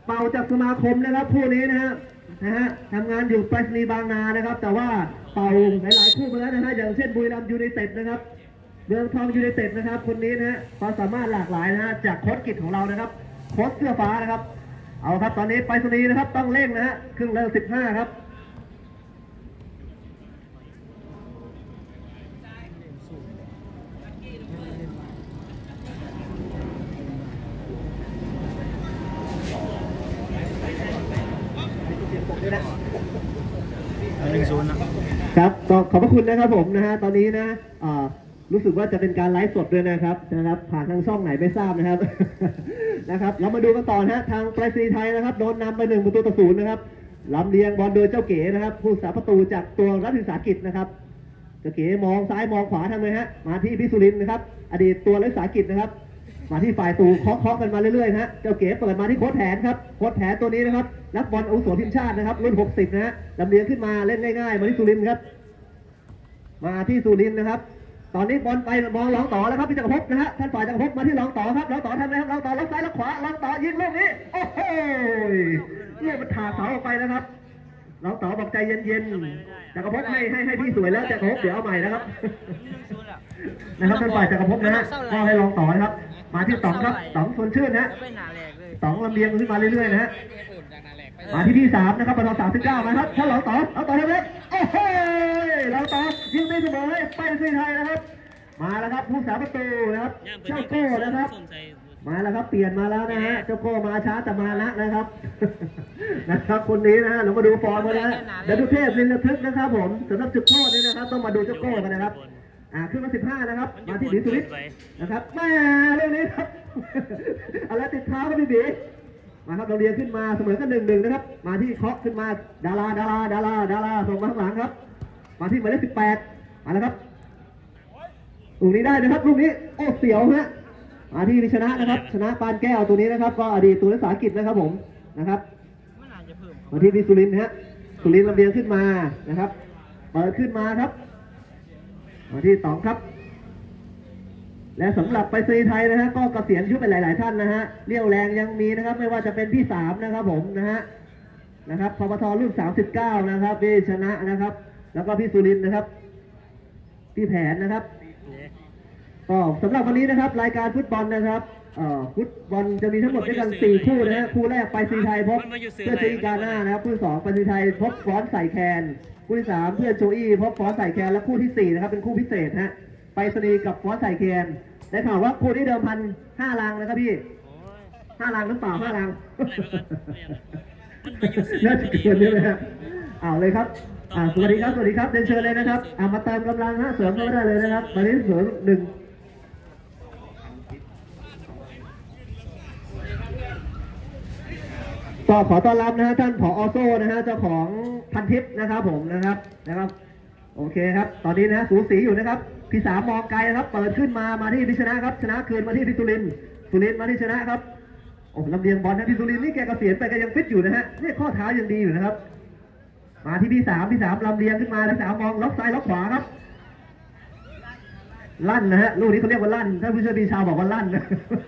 เป่าจากสมาคมนะครับคู่นี้นะฮะทำงานอยู่ไปรษณีย์บางนานะครับแต่ว่าเป่าหลายๆคู่มาแล้วนะฮะอย่างเช่นบุรีรัมย์ยูไนเต็ดนะครับเมืองทองยูไนเต็ดนะครับคนนี้นะฮะความสามารถหลากหลายนะฮะจากโค้ชกิจของเรานะครับโค้ชเสื้อฟ้านะครับเอาครับตอนนี้ไปรษณีย์นะครับต้องเร่งนะฮะครึ่งแรก15ครับครับก็ขอบพระคุณนะครับผมนะฮะตอนนี้นะรู้สึกว่าจะเป็นการไลฟ์สดด้วยนะครับผ่านทางช่องไหนไม่ทราบนะครับนะครับเรามาดูกันต่อนะฮะทางไปรษณีย์ไทยนะครับโดนนำไป1-0นะครับลำเลียงบอลโดยเจ้าเก๋นะครับผู้รักษาประตูจากตัวรัฐวิสาหกิจนะครับเจ้าเก๋มองซ้ายมองขวาทำไงฮะมาที่พิสุรินทร์นะครับอดีตตัวรัฐวิสาหกิจนะครับมาที่ฝ่ายตูเคาะกันมาเรื่อยๆนะฮะเจ้าเก๋เปิดมาที่โค้ชแผนครับโค้ชแผนตัวนี้นะครับนักบอลอาวุโสทีมชาตินะครับรุ่น60นะฮะลำเลียงขึ้นมาเล่นง่ายๆมาที่สุรินทร์ครับมาที่สุรินทร์นะครับตอนนี้บอลไปมองรองต่อแล้วครับพี่จักรภพนะฮะท่านฝ่ายจักรภพมาที่รองต่อครับรองต่อทำไงครับรองต่อล็อกซ้ายล็อกขวารองต่อยิงลูกนี้โอ้โหลูกมันถาเสาออกไปนะครับรองต่อบอกใจเย็นๆจักรภพให้พี่สวยแล้วจักรภพเดี๋ยวเอาใหม่นะครับนะครับท่านฝ่ายจักรภพนะฮะก็ให้รองต่อนะครับมาที่ต๋องครับต๋องชวนชื่นนะต๋องลำเลียงขึ้นมาเรื่อยๆนะฮะมาที่ที่3นะครับประตู39นะครับถ้าเราต่อทำไงโอ้โหเราต่อยิงไม่เสมอไปที่ไทยนะครับมาแล้วครับผู้สาประตูนะครับเจ้าโก้นะครับมาแล้วครับเปลี่ยนมาแล้วนะฮะเจ้าโก้มาช้าแต่มานะครับนะครับคนนี้นะฮะเรามาดูฟอร์มกันนะเดชเทพลินระทึกนะครับผมสำหรับจุดโทษนี่นะครับต้องมาดูเจ้าโก้กันนะครับขึ้นมา15นะครับมาที่ดิสุริศนะครับแม่เรื่องนี้ครับอะไรติดเท้าก็พี่บีมาครับเราเรียนขึ้นมาเสมอกัน1-1นะครับมาที่เคาะขึ้นมาดาราส่งมาข้างหลังครับมาที่หมายเลข18มาแล้วครับลูกนี้ได้นะครับลูกนี้โอ้เสียวฮะมาที่ชนะนะครับชนะปานแก้วตัวนี้นะครับก็อดีตตัวนักศึกษากิจนะครับผมนะครับมาที่สุรินทร์ฮะสุรินทร์ลำเลียงขึ้นมานะครับเปิดขึ้นมาครับมาที่ต๋องครับและสำหรับไปรษณีย์ไทยนะฮะก็เกษียณอายุไปหลายๆท่านนะฮะเรี่ยวแรงยังมีนะครับไม่ว่าจะเป็นพี่3นะครับผมนะครับพปทรุ่น39นะครับพี่ชนะนะครับแล้วก็พี่สุรินทร์นะครับพี่แผนนะครับก็สำหรับวันนี้นะครับรายการฟุตบอลนะครับฟุตบอลจะมีทั้งหมดด้วยกัน4คู่นะฮะคู่แรกไปรษณีย์ไทยพบเพื่อนโจอี้กาหน้านะครับคู่ที่2ไปรษณีย์ไทยพบฟอนต์ใส่แคนคู่ที่3เพื่อนโจอี้พบฟอนต์ใส่แคนและคู่ที่4นะครับเป็นคู่พิเศษฮะไปรษณีย์กับฟอนต์ใส่แคนได้ข่าวว่าคู่นี้เดิมพัน5 ลังนะครับพี่5 ลังหรือเปล่า5 ลังน่าจะเกินเยอะเลยครับเอาเลยครับสวัสดีครับเดินเชิญเลยนะครับมาเติมกำลังนะเสริมเข้าได้เลยนะครับตอนนี้เสริม1ก็ขอต้อนรับนะฮะท่านผอ.โซ่นะฮะเจ้าของพันทิพย์นะครับผมนะครับโอเคครับตอนนี้นะสูสีอยู่นะครับพี่3มองไกลนะครับเปิดขึ้นมาที่พิชนะครับชนะคืนมาที่พิสุรินทร์มาที่ชนะครับโอ้ลำเลียงบอลนะพิสุรินทร์นี่แกเกษียณไปก็ยังฟิตอยู่นะฮะนี่ข้อเท้ายังดีอยู่นะครับมาที่พี่3ลำเลียงขึ้นมาพี่3มองล็อกซ้ายล็อกขวาครับลั่นนะฮะลูกนี้เขาเรียกว่าลั่นถ้าผู้ช่วยปีชาวบอกว่าลั่นนะ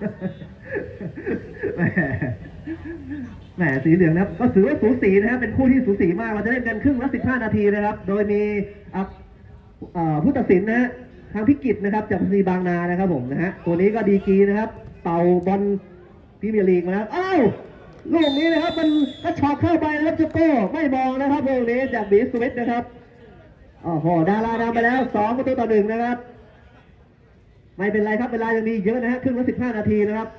แหมสีเหลืองนะครับก็ถือว่าสูสีนะครับเป็นคู่ที่สูสีมากเราจะเล่นกันครึ่งละ15 นาทีนะครับโดยมีผู้ตัดสินนะฮะทางพิกิจนะครับจากซีบางนานะครับผมนะฮะตัวนี้ก็ดีกีนะครับเป่าบอลพรีเมียร์ลีกมาแล้วอ้าวลูกนี้นะครับมันก็ช็อตเข้าไปนะครับเจ้าโก้ไม่มองนะครับลูกนี้จากบีสวิตนะครับโอ้โหดารานำไปแล้ว2-1นะครับไม่เป็นไรครับเวลายังมีเยอะนะฮะครึ่งละ15 นาทีนะครับ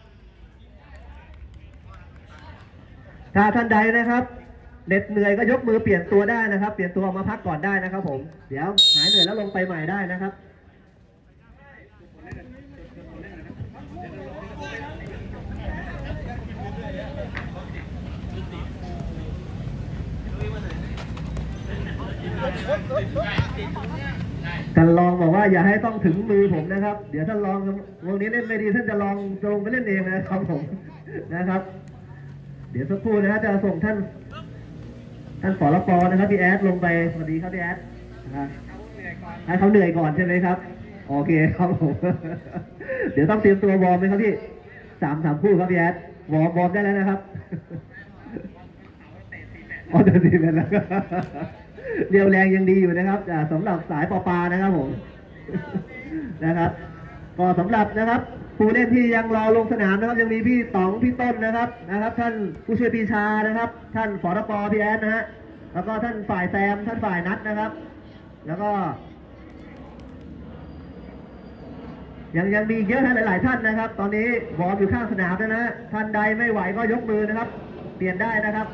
ถ้าท่านใดนะครับเหน็ดเหนื่อยก็ยกมือเปลี่ยนตัวได้นะครับเปลี่ยนตัวออกมาพักก่อนได้นะครับผมเดี๋ยวหายเหนื่อยแล้วลงไปใหม่ได้นะครับท่านรองบอกว่าอย่าให้ต้องถึงมือผมนะครับเดี๋ยวท่านรองวงนี้เล่นไม่ดีท่านจะลองลงไปเล่นเองนะครับผมนะครับเดี๋ยวสักครู่นะฮะจะส่งท่านฝรป.นะครับพี่แอดลงไปสวัสดีครับพี่แอดให้เขาเหนื่อยก่อนใช่ไหมครับโอเคครับผมเดี๋ยวต้องเตรียมตัววอร์มไหมครับพี่3 คู่ครับพี่แอดวอร์มได้แล้วนะครับอ๋อเดินดีกันแล้วเรียวแรงยังดีอยู่นะครับสำหรับสายปานะครับผมนะครับก็สำหรับนะครับผู้เล่นที่ยังรอลงสนามนะครับยังมีพี่ต๋องพี่ต้นนะครับท่านผู้ช่วยปีชานะครับท่านฝรปพี่แอนนะฮะแล้วก็ท่านฝ่ายแซมท่านฝ่ายนัดนะครับแล้วก็ยังมีเยอะท่านหลายๆท่านนะครับตอนนี้วอร์มอยู่ข้างสนามนะท่านใดไม่ไหวก็ยกมือนะครับเปลี่ยนได้นะครับ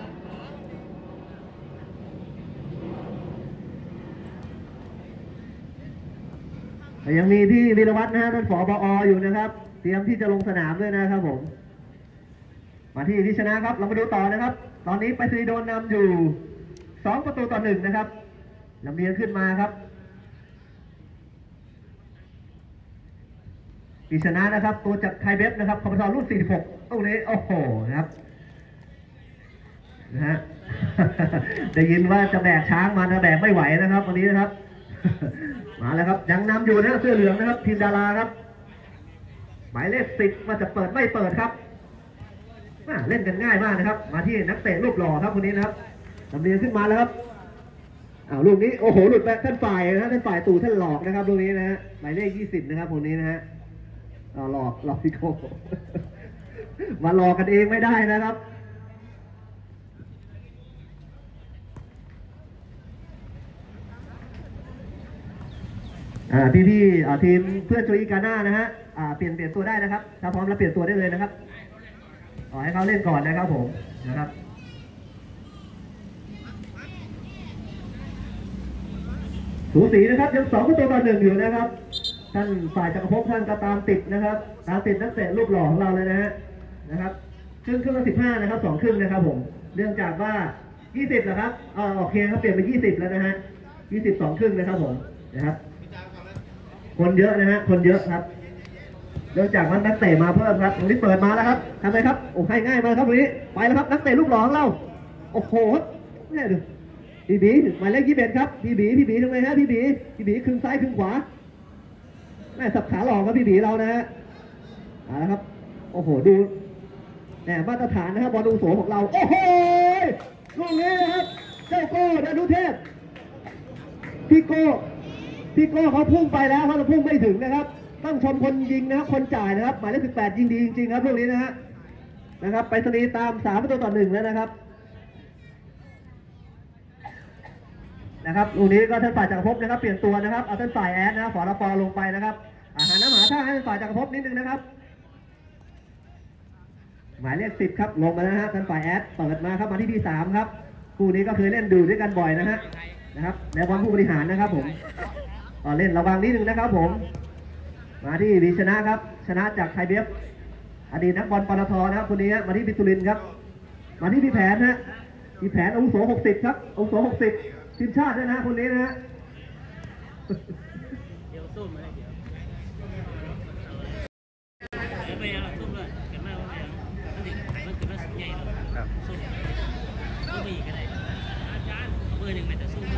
ยังมีพี่วิรวัฒน์นะฮะท่านผบ.อยู่นะครับเตรียมที่จะลงสนามด้วยนะครับผมมาที่พิชนะครับเรามาดูต่อนะครับตอนนี้ไปรษณีย์โดนนำอยู่2-1นะครับลำเลียงขึ้นมาครับพิชนะครับตัวจากไทยเบฟนะครับคอมพิวเตอร์รุ่น46ตรงนี้โอ้โหนะครับนะฮะได้ยินว่าจะแบกช้างมานะแบกไม่ไหวนะครับวันนี้นะครับมาแล้วครับยังนำอยู่นะเสื้อเหลืองนะครับทีมดาราครับหมายเลข10ว่าจะเปิดไม่เปิดครับเล่นกันง่ายมากนะครับมาที่นักเตะรูปหล่อครับคนนี้นะครับลำเลียงขึ้นมาแล้วครับลูกนี้โอ้โหหลุดไปท่านฝ่ายนะท่านฝ่ายตู่ท่านหลอกนะครับลูกนี้นะฮะหมายเลข20นะครับคนนี้นะฮะหลอกพี่โก้มาหลอกกันเองไม่ได้นะครับพี่ทีมเพื่อนโจอีกาน่านะฮะเปลี่ยนตัวได้นะครับถ้าพร้อมแล้วเปลี่ยนตัวได้เลยนะครับขอให้เขาเล่นก่อนนะครับผมนะครับสูสีนะครับยัง2-1อยู่นะครับท่านฝ่ายจักรภพท่านก็ตามติดนะครับตามติดนักเตะรูปหล่อของเราเลยนะครับครึ่งละ15นะครับ2ครึ่งนะครับผมเนื่องจากว่า20นะครับโอเคครับเปลี่ยนเป็น20แล้วนะฮะ20 2ครึ่งนะครับผมนะครับคนเยอะนะฮะคนเยอะครับเนื่องจากว่านักเตะมาเพิ่มครับตรงนี้เปิดมาแล้วครับทำไมครับโอ้ให้ง่ายมาครับตรงนี้ไปแล้วครับนักเตะลูกหล่อของเราโอ้โหเนี่ยดูพี่บีหมายเลข21ครับพี่บีทำไมฮะพี่บีครึ่งซ้ายครึ่งขวาแม่สับขาหลอกครับพี่บีเรานะฮะมาแล้วครับโอ้โหดูแหมมาตรฐานนะครับบอลดูโสของเราโอ้โหลูกนี้นะครับเจ้าโก้ดานุเทพพี่โก้เขาพุ่งไปแล้วเขาพุ่งไม่ถึงนะครับต้องชมคนยิงนะครับคนจ่ายนะครับหมายเลข18ยิงดีจริงๆครับลูกนี้นะครับไปรษณีย์ตาม3-1แล้วนะครับลูกนี้ก็ท่านฝ่ายจักรภพนะครับเปลี่ยนตัวนะครับเอาท่านฝ่ายแอดนะฝรปลงไปนะครับหาน้ำหาท่าให้ท่านฝ่ายจักรภพนิดนึงนะครับหมายเลข10ครับลงมาแล้วฮะท่านฝ่ายแอดเปิดมาครับมาที่3ครับคู่นี้ก็เคยเล่นดูด้วยกันบ่อยนะครับในบอลผู้บริหารนะครับผมเล่นระวังนิดนึงนะครับผมมาที่วิชนะครับชนะจากไทยเบฟอดีตนักบอลปตทนะครับคนนี้มาที่พิสุรินครับมาที่พี่แผนพี่แผนอาวุโส60ครับอาวุโส60ทีมชาติด้วยนะคนนี้นะฮะเดี๋ยวส้มอะไรเดี๋ยวไปยังส้มเลยเก็บไม่ว่าอย่างนั้นดิมันคือมันใหญ่เลยครับส้มก็มีกันไหนอาจารย์เบอร์1มันจะส้ม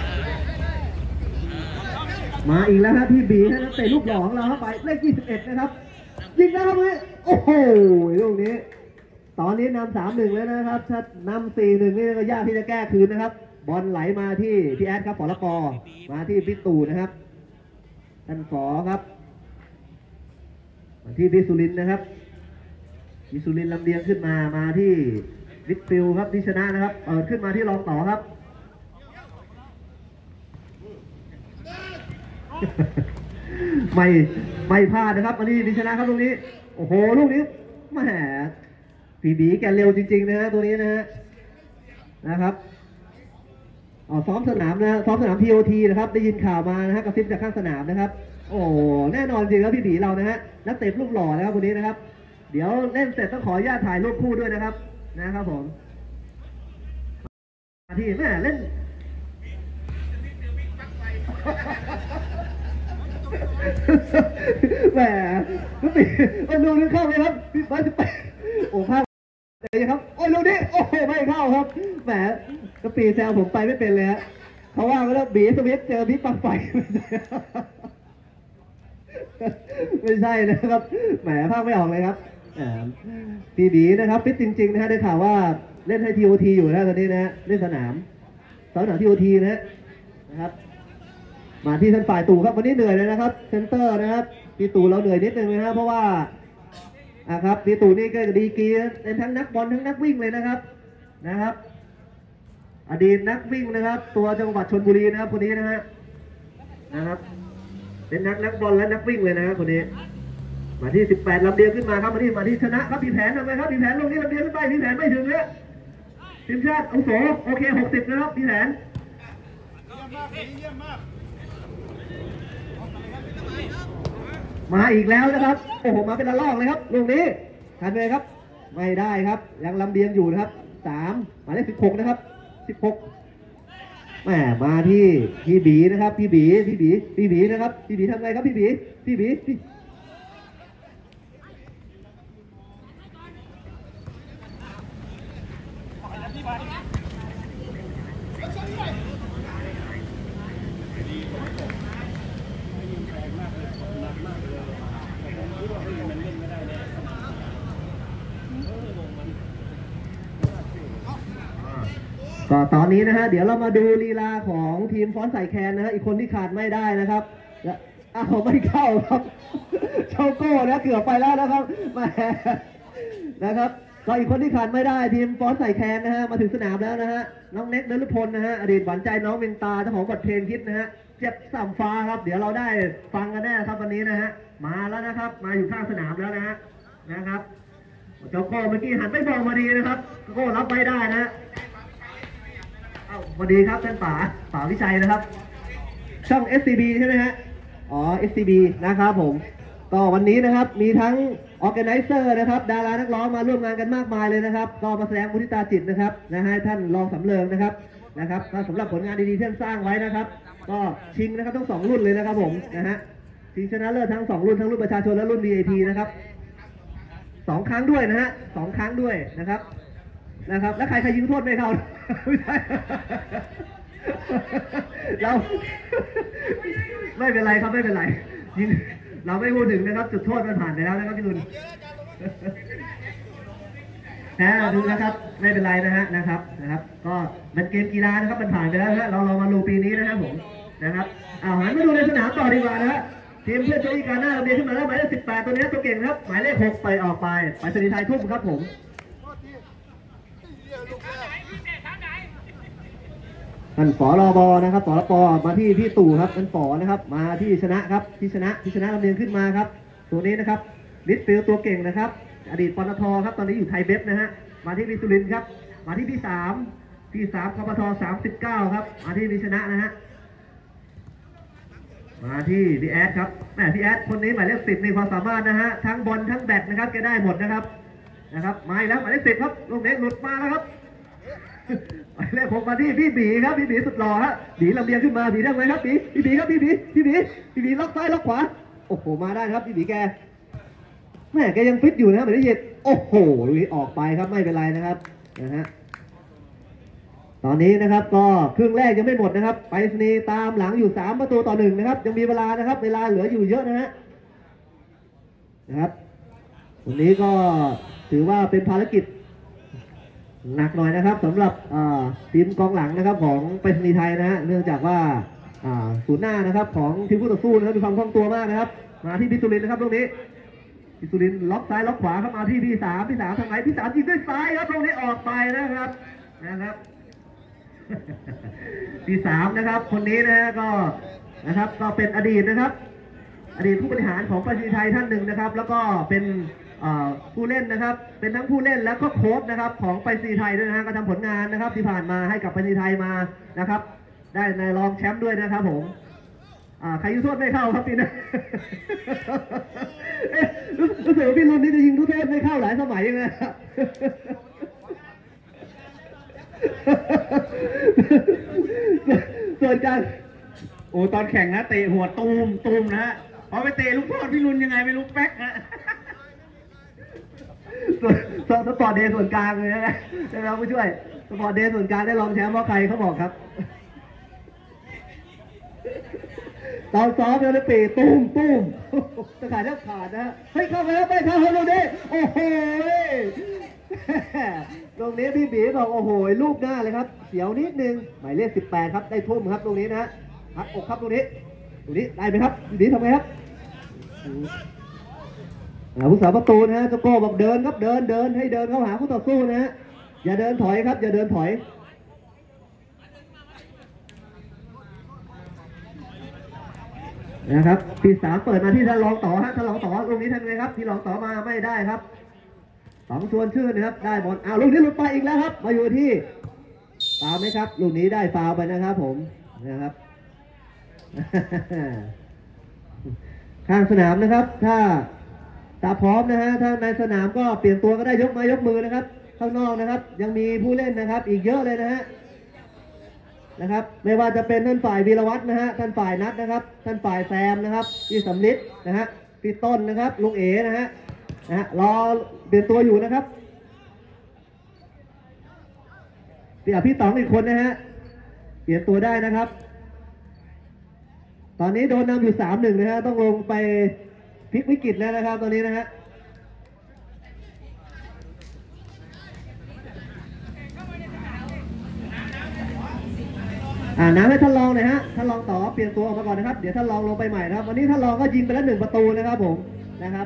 มาอีกแล้วครับพี่บีนะนักเตะลูกหล่อของเราเข้าไปเลข21นะครับยิงแล้วครับเลยโอ้โหลูกนี้ตอนนี้นำ3-1แล้วนะครับถ้านำ4-1นี่ก็ยากที่จะแก้คืนนะครับบอลไหลมาที่พี่แอดครับฝรปมาที่พี่ตู่นะครับท่านฝอครับมาที่พิสุรินนะครับพิสุรินลำเลียงขึ้นมาที่วิทฟิลครับที่ชนะนะครับเปิดขึ้นมาที่รองต่อครับไม่พลาดนะครับอันนี้ดิชนะครับตรงนี้โอ้โหลูกนี้แหมปีบีแกเร็วจริงๆนะฮะตัวนี้นะครับซ้อมสนามซ้อมสนาม TOT นะครับได้ยินข่าวมานะฮะกระซิบจากข้างสนามนะครับโอ้แน่นอนจริงครับพี่บีเรานะฮะนักเตะลูกหล่อนะครับคนนี้นะครับเดี๋ยวเล่นเสร็จต้องขออนุญาตถ่ายรูปคู่ด้วยนะครับผมที่แม่เล่นแหมก็ปีลูกนี้เข้าไหมครับพี่บ้านจะไปโอ้ภาพเลยครับโอ้ลูกนี้โอ้ไม่เข้าครับแหมก็ปีแซวผมไปไม่เป็นเลยฮะเขาว่าแล้วบีสวิตเจอพี่ปังไฟไม่ใช่นะครับแหมภาพไม่ออกเลยครับพี่บีนะครับฟิตจริงๆนะฮะได้ข่าวว่าเล่นให้ทีโอทีอยู่นะตอนนี้นะฮะเล่นสนามทีโอทีนะครับมาที่ท่านฝ่ายตู่ครับวันนี้เหนื่อยเลยนะครับเซนเตอร์นะครับพี่ตู่เราเหนื่อยนิดนึงนะครับเพราะว่าครับพี่ตู่นี่ก็ดีกรีเป็นทั้งนักบอลทั้งนักวิ่งเลยนะครับอดีตนักวิ่งนะครับตัวจังหวัดชลบุรีนะครับคนนี้นะครับเป็นนักบอลและนักวิ่งเลยนะครับคนนี้มาที่18ลำเดียวขึ้นมาครับมาที่ชนะครับพี่แผนทำไมครับพี่แผนลงนี้ลำเดียวขึ้นไปพี่แผนไม่ถึงเนี่ยทีมชาติโอ้โหโอเค60นะครับพี่แผนมาอีกแล้วนะครับโอ้โหมาเป็นระลอกเลยครับลูกนี้ทันเลยครับไม่ได้ครับยังลำเดียงอยู่นะครับ3หมายเลข16นะครับ16แหมมาที่พี่บีนะครับพี่บีนะครับพี่บีทำไงครับพี่บีก็ตอนนี้นะฮะเดี๋ยวเรามาดูลีลาของทีมฟ้อนใส่แคนนะฮะอีกคนที่ขาดไม่ได้นะครับไม่เข้าครับเจ้าโก้นะเกือบไปแล้วนะครับแหมนะครับก็อีกคนที่ขาดไม่ได้ทีมฟ้อนใส่แคนนะฮะมาถึงสนามแล้วนะฮะน้องเน็กนฤพลนะฮะอดีตหวานใจน้องเมนตาเจ้าของบทเพลงฮิตนะฮะเจ็บสัมฟ้าครับเดี๋ยวเราได้ฟังกันแน่ครับวันนี้นะฮะมาแล้วนะครับมาอยู่ข้างสนามแล้วนะครับเจ้าโก้เมื่อกี้หันไปมองมาดีนะครับโก้รับไม่ได้นะสวัสดีครับท่านป๋าวิชัยนะครับช่อง SCB ใช่ไหมฮะSCB นะครับผมก็วันนี้นะครับมีทั้ง Organizer นะครับดารานักร้องมาร่วมงานกันมากมายเลยนะครับก็มาแสดงมุทิตาจิตนะครับให้ท่านรองสำเริงนะครับก็สำหรับผลงานดีๆที่ท่านสร้างไว้นะครับก็ชิงนะครับทั้ง2รุ่นเลยนะครับผมชิงชนะเลิศทั้ง2รุ่นทั้งรุ่นประชาชนและรุ่น VIP นะครับ2 ครั้งด้วยนะฮะ2 ครั้งด้วยนะครับแล้วใครยิงโทษไม่เข้าไม่ใช่เราไม่เป็นไรครับไม่เป็นไรยิงเราไม่พูดถึงนะครับจุดโทษมันผ่านไปแล้วนะครับพี่นุ่นดูนะครับไม่เป็นไรนะครับก็เป็นเกมกีฬานะครับมันผ่านไปแล้วนะเรามาดูปีนี้นะครับผมนะครับหันมาดูในสนามต่อดีกว่านะฮะทีมเพื่อนโจอีกาหน้าเราเบียขึ้นมาแล้วหมายเลข18ตัวนี้ตัวเก่งครับหมายเลข6ไปออกไปสนีไทยทุ่มครับผมท่านฝรบนะครับฝรปมาที่พี่ตู่ครับท่านฝนะครับมาที่ชนะครับที่ชนะลำเลียงขึ้นมาครับตัวนี้นะครับมิดฟิลด์ตัวเก่งนะครับอดีตปตทครับตอนนี้อยู่ไทยเบฟนะฮะมาที่พี่สุรินทร์ครับมาที่พี่3กปท39ครับมาที่พี่ชนะนะฮะมาที่พี่แอดครับพี่แอดคนนี้หมายเลข10มีความสามารถนะฮะทั้งบอลทั้งแบตนะครับแกได้หมดนะครับมาแล้วหมายเลข10ครับลูกเด็กหลุดมาแล้วครับหมายเลข6มาที่พี่บีครับพี่บีสุดหล่อฮะบีลำเลียงขึ้นมาบีได้ไหมครับพี่บีครับพี่บีล็อกซ้ายล็อกขวาโอ้โหมาได้ครับพี่บีแกแกยังฟิตอยู่นะไม่ได้เย็ดโอ้โหลุยออกไปครับไม่เป็นไรนะครับตอนนี้นะครับก็ครึ่งแรกยังไม่หมดนะครับไปรษณีย์ตามหลังอยู่3-1นะครับยังมีเวลานะครับเวลาเหลืออยู่เยอะนะครับวันนี้ก็ถือว่าเป็นภารกิจหนักหน่อยนะครับสำหรับทีมกองหลังนะครับของไปรษณีย์ไทยนะฮะเนื่องจากว่าศูนย์หน้านะครับของทีมผู้ต่อสู้นะครับมีความคล่องตัวมากนะครับมาที่พิสุรินทร์นะครับตรงนี้พิสุรินทร์ล็อกซ้ายล็อกขวาเข้ามาที่พี่3ทางไหนพี่3ยิงด้วยซ้ายครับตรงนี้ออกไปนะครับพี่3นะครับคนนี้นะก็เป็นอดีตนะครับอดีตผู้บริหารของไปรษณีย์ไทยท่านหนึ่งนะครับแล้วก็เป็นผู้เล่นนะครับเป็นทั้งผู้เล่นแล้วก็โค้ชนะครับของไปรษณีย์ไทยด้วยนะฮะก็ทำผลงานนะครับที่ผ่านมาให้กับไปรษณีย์ไทยมานะครับได้ในรองแชมป์ด้วยนะครับผมใครยิงโทษไม่เข้าครับพี่นะรู้สึกว่าพี่รุ่นนี้จะยิงทุกเทพไม่เข้าหลายสมัยยังไงส่วนการตอนแข่งนะเตะหัวตูมนะฮะพอไปเตะลูกโทษพี่รุ่นยังไงไม่รู้แป๊กฮะสปอร์ตเดย์ส่วนกลางเลยนะได้รับผู้ช่วยสปอร์ตเดย์ส่วนกลางได้รองแชมป์เพราะใครเขาบอกครับตอนซ้อมแล้วปีตุ้มตะข่ายแทบขาดนะฮะเฮ้ยเข้าไปแล้วไปเข้าตรงนี้โอ้โหตรงนี้พี่บีบอกโอ้โหลูกหน้าเลยครับเสียวนิดนึงหมายเลข18ครับได้ทุ่มครับตรงนี้นะฮะหักอกครับตรงนี้ได้ไหมครับพี่บีทำไงครับผู้สาประตูนะฮะเจ้าโก้บอกเดินครับเดินให้เดินเข้าหาคู่ต่อสู้นะฮะอย่าเดินถอยครับอย่าเดินถอยนะครับปี3เปิดมาที่ท่านรองต่อฮะท่านรองต่อลูกนี้ทำไงครับที่รองต่อมาไม่ได้ครับ2ชวนชื่นนะครับได้บอลลูกนี้หลุดไปอีกแล้วครับมาอยู่ที่ฟาวไหมครับลูกนี้ได้ฟาวไปนะครับผมนะครับข้างสนามนะครับถ้าพร้อมนะฮะถ้าในสนามก็เปลี่ยนตัวก็ได้ยกไม้ยกมือนะครับข้างนอกนะครับยังมีผู้เล่นนะครับอีกเยอะเลยนะครับไม่ว่าจะเป็นท่านฝ่ายวีรวัฒน์นะฮะท่านฝ่ายนัทนะครับท่านฝ่ายแซมนะครับพี่สำลิดนะฮะพี่ต้นนะครับลุงเอ๋นะฮะรอเปลี่ยนตัวอยู่นะครับพี่ต๋องอีกคนนะฮะเปลี่ยนตัวได้นะครับตอนนี้โดนนำอยู่3-1นะฮะต้องลงไปพลิกวิกฤตแล้วนะครับตอนนี้นะฮะน้ำให้ท่านรองหน่อยฮะท่านรองต่อเปลี่ยนตัวออกมาก่อนนะครับเดี๋ยวท่านรองลงไปใหม่นะครับวันนี้ท่านรองก็ยิงไปแล้ว1ประตูนะครับผมนะครับ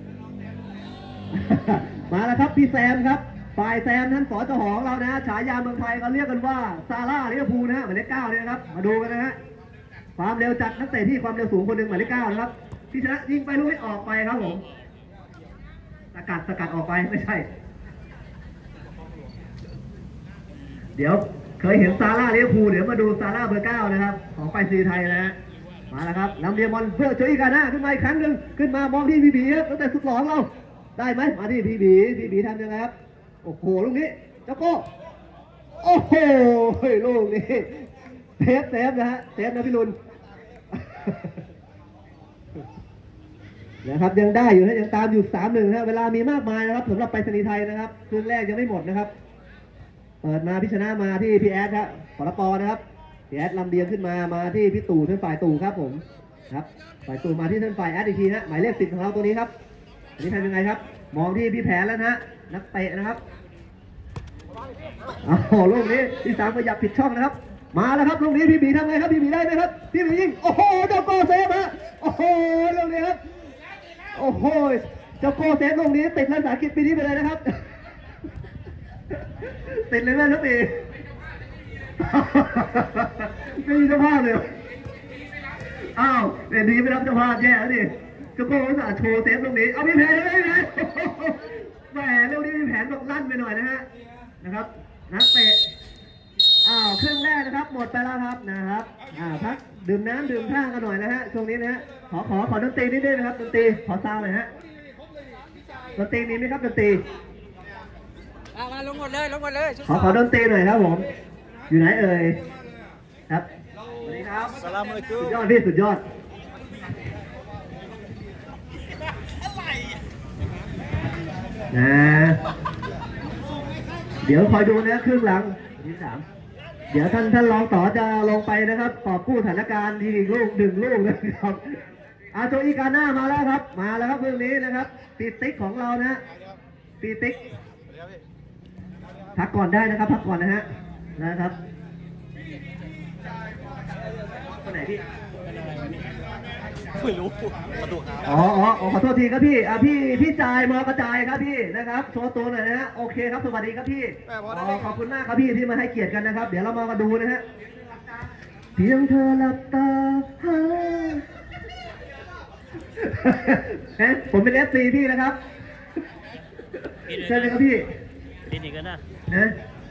มาแล้วครับพี่แซมครับฝ่ายแซมท่านสจหองเรานะฮะฉายาเมืองไทยเขาเรียกกันว่าซาร่าลิเวอร์พูลนะฮะหมายเลข9เนี่ยนะครับมาดูกันนะฮะความเร็วจัดนักเตะที่ความเร็วสูงคนหนึ่งหมายเลข9นะครับที่ชนะยิงไปลูกนี้ออกไปครับผมสกัดออกไปไม่ใช่เดี๋ยวเคยเห็นซาร่าลิเวอร์พูลเดี๋ยวมาดูซาร่าเบอร์9นะครับของไปซีไทยนะฮะมาแล้วครับนำเดียบอลเพื่อเจออีกาน่าขึ้นมาอีกครั้งหนึ่งขึ้นมามองที่พีบีครับตั้งแต่สุดหลองเราได้ไหมมาที่พีบีทำยังไงครับโอ้โหลูกนี้เจ้าโก้โอ้โหลูกนี้เซฟนะฮะเซฟนะพี่ลุนนะครับยังได้อยู่นะยังตามอยู่3-1นะเวลามีมากมายนะครับสำหรับไปรษณีย์ไทยนะครับคืนแรกยังไม่หมดนะครับเปิดมาพิชนะมาที่พี่แอดครับปตป.นะครับพี่แอดลำเลียงขึ้นมาที่พี่ตู่ท่านฝ่ายตู่ครับผมครับฝ่ายตู่มาที่ท่านฝ่ายแอดอีกทีนะหมายเลข10ของเราตัวนี้ครับอันนี้ทำยังไงครับมองที่พี่แผนแล้วนะนักเตะนะครับลูกนี้ที่3ขยับผิดช่องนะครับมาแล้วครับลูกนี้พี่บีทำไงครับพี่บีได้ไหมครับพี่บียิงโอ้โหเจ้าโก้เซฟฮะโอ้โหลูกนี้ครับโอ้โหเจ้าโก้เซฟลูกนี้ติดรักษากิจปีนี้ไปเลยนะครับติดเลยแม่ทุกปีไม่มีเจ้าภาพเลยอ้าวเดี๋ยวนี้ไม่รับเจ้าภาพแย่แล้วดิเจ้าโก้อุตส่าห์โชว์เซฟลูกนี้เอาพี่แผนเลยพี่แผนแหมลูกนี้พี่แผนบอกลั่นไปหน่อยนะฮะนะครับนักเตะครึ่งแรกนะครับหมดไปแล้วครับนะครับพักดื่มน้ำดื่มท่ากันหน่อยนะฮะช่วงนี้นะฮะขอดนตรีนิดนึงนะครับดนตรีขอซาวหน่อยฮะดนตรีมีไหมครับดนตรีมาลงหมดเลยขอดนตรีหน่อยครับผมอยู่ไหนเอ่ยครับสวัสดีครับสุดยอดพี่สุดยอดนะเดี๋ยวคอยดูนะครึ่งหลังที่3เดี๋ยวท่านรองต่อจะลงไปนะครับตอบกู้สถานการณ์ทีอีกลูก1ลูกนะครับโจอีกาน่ามาแล้วครับเรื่องนี้นะครับปีติ๊กของเรานะปีติ๊กพักก่อนได้นะครับพักก่อนนะครับคนไหนพี่ไม่รู้ขอโทษทีครับพี่จ่ายมอกระจายครับพี่นะครับโชว์ตัวหน่อยนะฮะโอเคครับสวัสดีครับพี่ขอบคุณมากครับพี่ที่มาให้เกียรติกันนะครับเดี๋ยวเรามากันดูนะฮะเพียงเธอหลับตาผมเป็น FC พี่นะครับเชิญเลยครับพี่ทีนี้ก็นะ